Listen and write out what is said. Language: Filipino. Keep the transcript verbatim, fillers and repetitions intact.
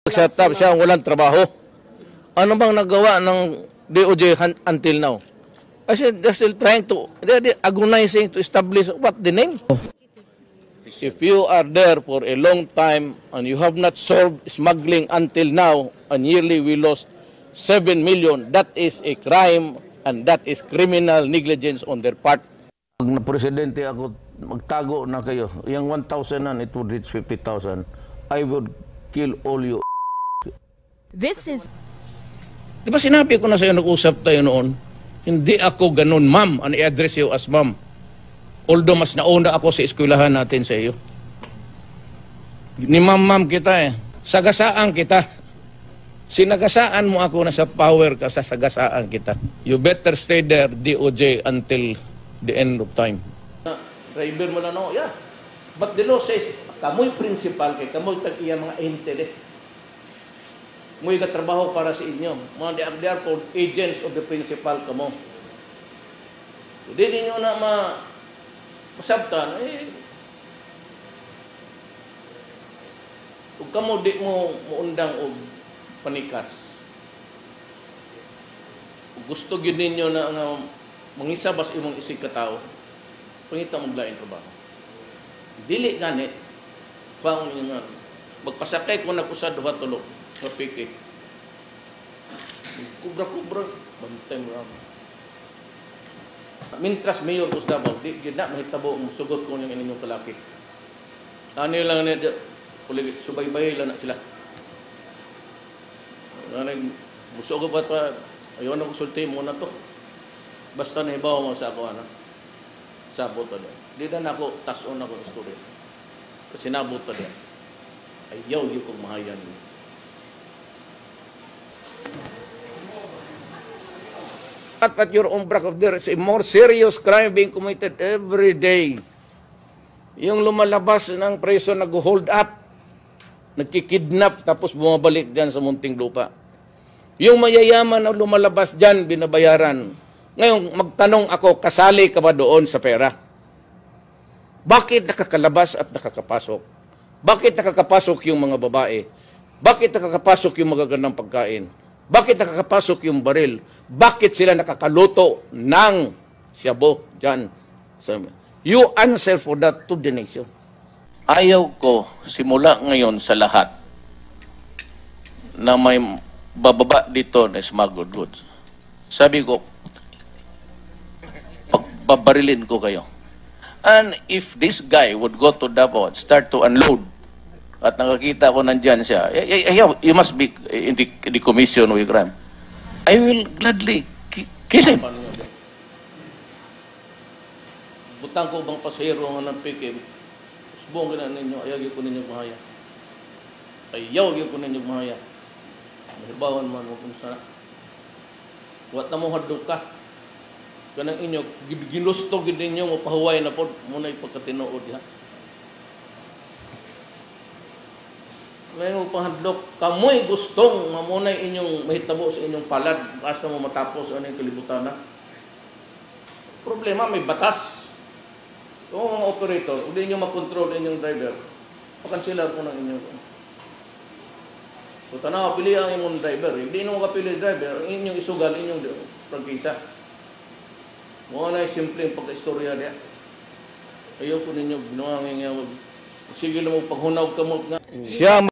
Set up siya walang trabaho. Ano bang nagawa ng D O J until now? I said they're still trying to, they're agonizing to establish what the name. If you are there for a long time and you have not solved smuggling until now, and yearly we lost seven million, that is a crime and that is criminal negligence on their part. Pag na presidente ako, magtago na kayo. Yung one thousand and it would reach fifty thousand. I would kill all you. This is... Di ba sinabi ko na sa'yo, nag-usap tayo noon, hindi ako ganun, ma'am, and i-address you as ma'am. Although mas nauna ako sa eskwelahan natin sa iyo. Ni ma'am-ma'am kita eh. Sagasaan kita. Sinagasaan mo ako na sa power ka, sa sagasaan kita. You better stay there, D O J, until the end of time. Driver mo na no, yeah. But the law says, kamoy principal kay, kamoy tag-iya mga intel eh. Muy katrabaho para sa inyo. Mga they are called agents of the principal kamo. Hindi ninyo na ma masabtan, eh, kung kamo di mo muundang o panikas, kung gusto yun ninyo na nga mangisabas imong isig katao, pangita mong lain trabaho. Dili ganit, paong nga, magpasakay ko na kusad duha tulog, mapikik. Kubra-kubra, bantay mo lang. Mintras mayor ko sa Davao, di gina mahitabo ang sugot ko yung inyong kalaki. Ano lang na subaybay lang na sila. Gusto ko pa pa, ayaw na konsulti mo na to. Basta nahibaw mo sa ako, ano, sabot ka doon. Di na ako tason akong story. Kasi nabot ka doon. Ayaw yung kong mahayan. At at your own back of there is a more serious crime being committed every day. Yung lumalabas ng preso nag-hold up, nagkikidnap, tapos bumabalik dyan sa munting lupa. Yung mayayaman na lumalabas dyan, binabayaran. Ngayon, magtanong ako, kasali ka ba doon sa pera? Bakit nakakalabas at nakakapasok? Bakit nakakapasok yung mga babae? Bakit nakakapasok yung magagandang pagkain? Bakit nakakapasok yung baril? Bakit sila nakakaluto ng siyabo dyan? You answer for that to the nation. Ayaw ko simula ngayon sa lahat na may bababa dito na smuggled goods. Sabi ko, pagbabarilin ko kayo. And if this guy would go to Davao and start to unload, at nakakita ko nandyan siya, you must be in the, in the commission with crime. I will gladly kill him. Butang ko bang pasahero nga ng pikim, usbong ka na ninyo, ayaw ko ninyo mahaya. Ayaw ko ninyo mahaya. Mahibawan man mo kung sana. Wat na mo hadok ka. Kanang inyo, ginusto gid ninyo, mapahuway na po, muna ipagkatinood ha. Ngayon pahadlok, kamoy gustong mamunay inyong mahitabo sa inyong palad, asa mo matapos ano yung kalibutan na. Problema, may batas. Kung mga operator, hindi nyo makontrol inyong driver, pakansilar ko ng inyong. So, tanaw, pili ang inyong driver. Hindi nyo makapili driver, inyong isugal, inyong prangkisa. Mga na yung simpleng pagka-istorya niya. Ayaw ko ninyo, binuhangin nga, sige lang mo, paghunaw ka mo nga. Siya